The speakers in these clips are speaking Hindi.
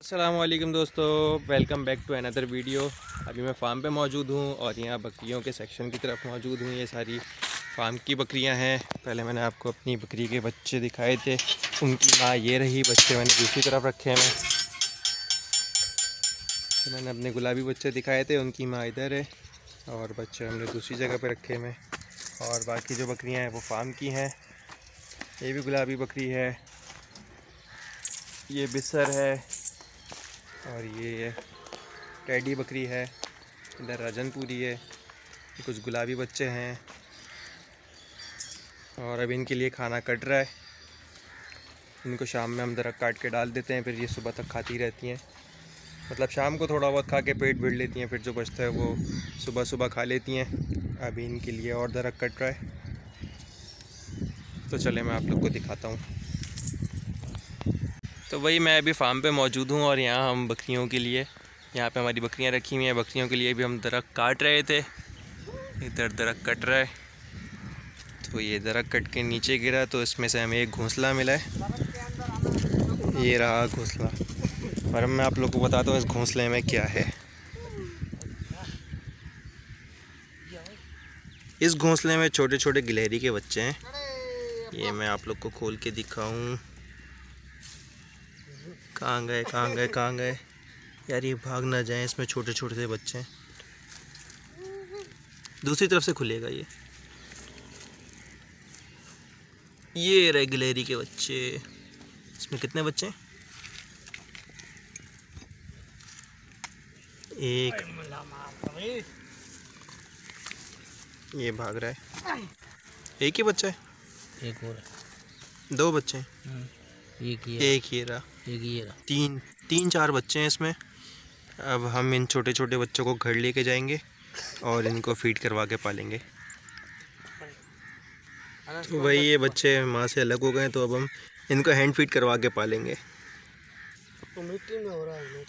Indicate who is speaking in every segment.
Speaker 1: अस्सलाम वालेकुम दोस्तों, welcome back to another video. अभी मैं फ़ार्म पे मौजूद हूँ और यहाँ बकरियों के सेक्शन की तरफ मौजूद हूँ। ये सारी फार्म की बकरियाँ हैं। पहले मैंने आपको अपनी बकरी के बच्चे दिखाए थे, उनकी माँ ये रही। बच्चे मैंने दूसरी तरफ रखे हैं। तो मैंने अपने गुलाबी बच्चे दिखाए थे, उनकी माँ इधर है और बच्चे हमने दूसरी जगह पर रखे हैं। और बाकी जो बकरियाँ हैं वो फार्म की हैं। ये भी गुलाबी बकरी है, ये बिसर है और ये टेडी बकरी है। इधर रजनपुरी है। कुछ गुलाबी बच्चे हैं और अब इनके लिए खाना कट रहा है। इनको शाम में हम दरख्त काट के डाल देते हैं, फिर ये सुबह तक खाती रहती हैं। मतलब शाम को थोड़ा बहुत खा के पेट भर लेती हैं, फिर जो बचता है वो सुबह सुबह खा लेती हैं। अभी इनके लिए और दरख्त कट रहा है, तो चले मैं आप लोग को दिखाता हूँ। तो वही मैं अभी फार्म पे मौजूद हूँ और यहाँ हम बकरियों के लिए, यहाँ पे हमारी बकरियाँ रखी हुई हैं। बकरियों के लिए भी हम दरख्त काट रहे थे। इधर दरख्त कट रहा है, तो ये दरख्त कट के नीचे गिरा, तो इसमें से हमें एक घोंसला मिला है। ये रहा घोंसला, और अब मैं आप लोग को बताता हूँ इस घोंसले में क्या है। इस घोंसले में छोटे छोटे गिलहरी के बच्चे हैं। ये मैं आप लोग को खोल के दिखाऊँ। कहाँ गए कहाँ गए कहाँ गए यार, ये भाग ना जाए। इसमें छोटे छोटे से बच्चे हैं। दूसरी तरफ से खुलेगा ये रहे गिलहरी के बच्चे। इसमें कितने बच्चे हैं? एक, ये भाग रहा है। एक ही बच्चा है?
Speaker 2: एक और,
Speaker 1: दो बच्चे हैं?
Speaker 2: एक
Speaker 1: ये रहा। तीन चार बच्चे हैं इसमें। अब हम इन छोटे छोटे बच्चों को घर लेके जाएंगे और इनको फीड करवा के पालेंगे। तो वही ये बच्चे माँ से अलग हो गए, तो अब हम इनको हैंड फीड करवा के पालेंगे।
Speaker 2: तो मिट्टी में हो रहा है।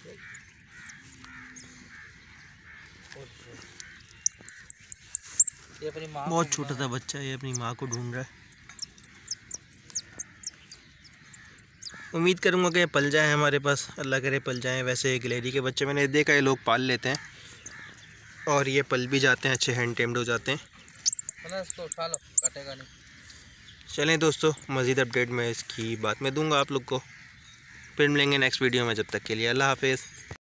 Speaker 2: ये अपनी माँ,
Speaker 1: बहुत छोटा सा बच्चा है, ये अपनी माँ को ढूंढ रहा है। उम्मीद करूँगा कि ये पल जाए हमारे पास, अल्लाह करे पल जाएं। वैसे गिलहरी के बच्चे मैंने देखा है लोग पाल लेते हैं और ये पल भी जाते हैं, अच्छे हैंड टेम्ड हो जाते हैं।
Speaker 2: इसको उठा लो, कटेगा नहीं।
Speaker 1: चलें दोस्तों, मज़ीद अपडेट मैं इसकी बात में दूंगा आप लोग को। फिर मिलेंगे नेक्स्ट वीडियो में। जब तक के लिए अल्लाह हाफिज़।